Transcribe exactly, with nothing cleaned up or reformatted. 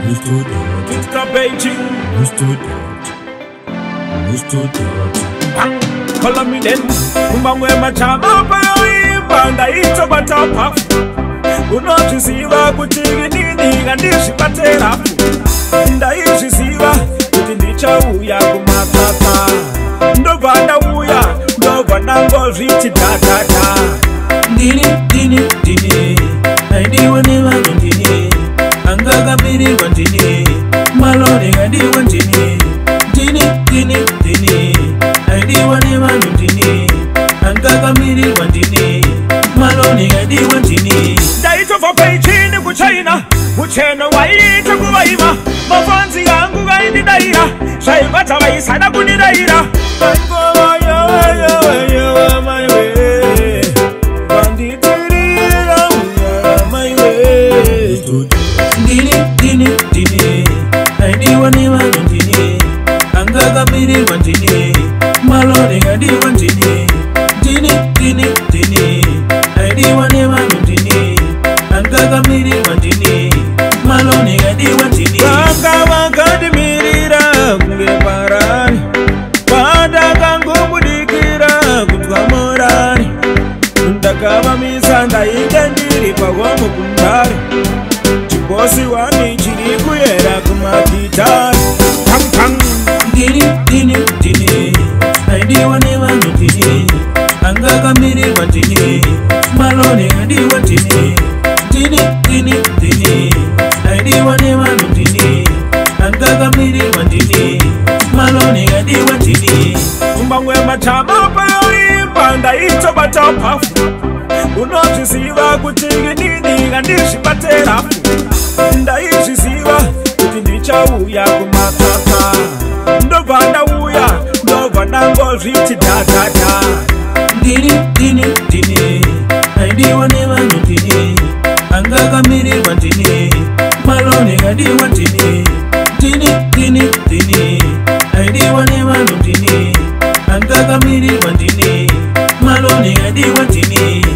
It's the Beijing. Call me then. Umangwe machama pa ibanda ito batapa. Unojisiwa kutigi nini gandishi patera. Ndaishisiwa kutindicha uya kumatata. Ndovanda uya, ndovanda ngoziti tatata. Dini, dini, dini. Aidiwa ni wangindini. Angaga biri wandini. Malone gadi wandini. Dini, dini, dini. Aidiwa ni wangindini. Angaga biri wandini. Malone gadi wandini. Daito for Beijing ku China. Ucheno waita kuwaima. Mafanzi yangu gaindi daira. Shaibata waisana kuni daira. Bango ya ya ya my way. Banditirira my way. Dini, dini, dini. Aidiwa ni wangindini. Angaga biri wandini. Malone gadi wandini. Dini, dini, dini. Aidiwa ni wangindini. Angaga biri wandini. Malone gadi wandini. Wanga wanga di mirira kunge parani. Pada kangu mudikira kutwa morani. Ndakaba misanda ikandiri pagomu kundari. Chibosi wani chiri kuyera kumakitari. Tang tang. Dini, dini, dini. Aidiwa ni wangindini. Angaga biri wandini. Malone gadi wandini. Dini, dini, dini. Aidiwa ni wangindini. Angaga biri wandini. Malone gadi wandini. Umangwe machama pa ibanda ito batapa. Unojisiwa kutigi nini gandishi patera. Ndaishisiwa kutindicha uya kumatata. Ndovanda uya, ndovanda ngoziti tatata. Dini, dini, dini. Aidiwa ni wangindini. Angaga biri wandini. Malone gadi wandini. Dini, dini, dini. Aidiwa ni wangindini. Angaga biri wandini. Malone gadi wandini.